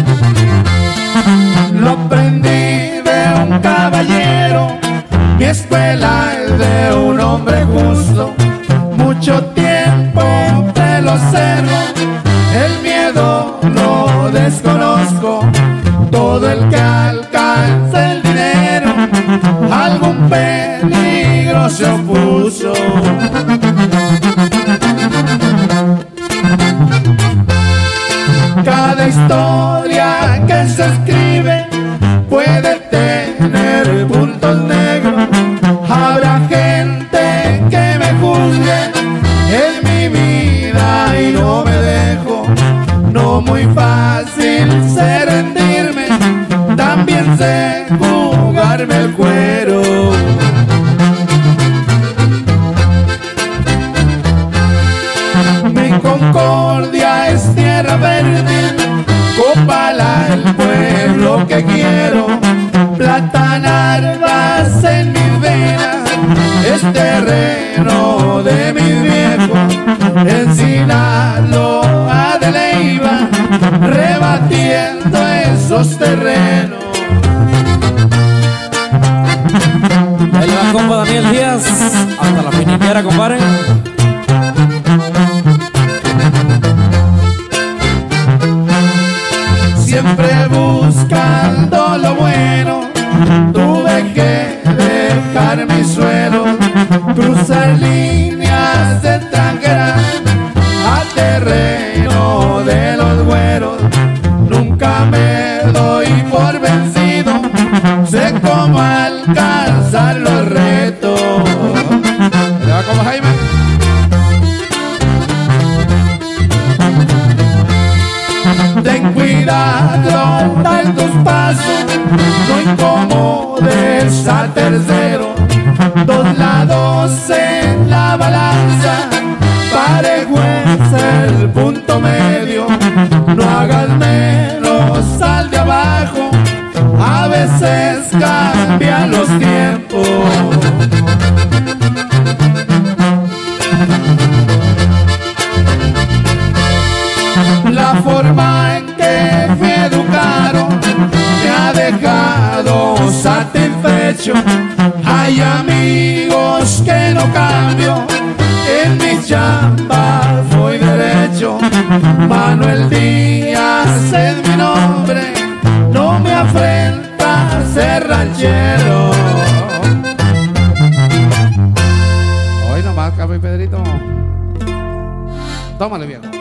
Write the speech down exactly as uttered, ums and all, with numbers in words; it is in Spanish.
Lo aprendí de un caballero, mi escuela es de un hombre justo. Mucho tiempo te lo observo, el miedo lo desconozco. Todo el que alcanza el dinero, algún peligro se opuso. Cada historia que se escribe puede tener puntos negros. Habrá gente que me juzgue en mi vida y no me dejo. No muy fácil sé rendirme, también sé jugarme el cuero. Mi Concordia es tierra verde, Copala el pueblo que quiero. Platanarvas en mis venas, es terreno de mis viejos. En Sinaloa de Leiva, rebatiendo esos terrenos. Ahí va, compa Daniel Díaz, hasta la finiquera, compadre. Siempre buscando lo bueno, tuve que dejar mi suelo, cruzar líneas extranjeras a terreno de los güeros. Nunca me doy por vencido, sé cómo alcanzar los retos. ¿Le va como Jaime? Ten cuidado, dan tus pasos, no incomodes al tercero. Dos lados en la balanza, parejo es el punto medio. No hagas menos al de abajo, a veces cambian los tiempos. La forma en que fui educado me ha dejado satisfecho. Hay amigos que no cambio, en mis chambas voy derecho. Manuel Díaz es mi nombre, no me afrenta ser ranchero. Hoy nomás, Capi Pedrito. Tómale, viejo.